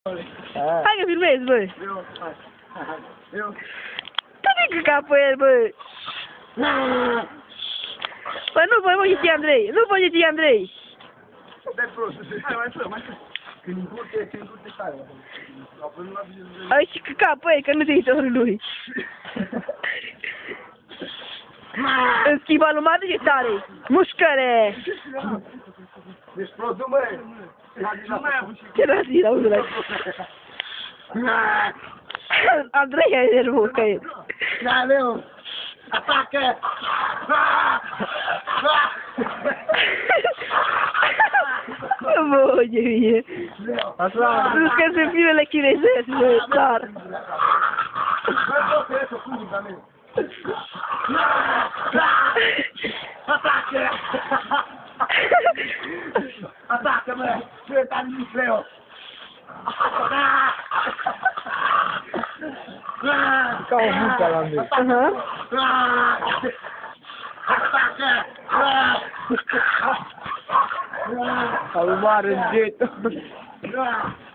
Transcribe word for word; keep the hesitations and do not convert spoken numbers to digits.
Hai că filmezi, bă! Eu, hai, hai, eu. Dă-te că capă el, bă! Bă, nu voi mă Andrei! Nu voi Andrei! Dai prost, hai mai să, mai să. Când încurte, când încurte tare. Ai și că capă el, că nu te uiți ori lui. În schimb, alumată de tare! Mușcăre! Deci prost, măi! Ce n-a zis, auzi-l Andrei e nervos ca el. Da, meu! Atacă! Bă, ce mie! Așa! Nu că sunt filmele chinezești, bă, dar... Atacă! Atacă, mă! Ce tare Leo! Ca o mucă la mine. Aha. Atacă! Al mare în jet.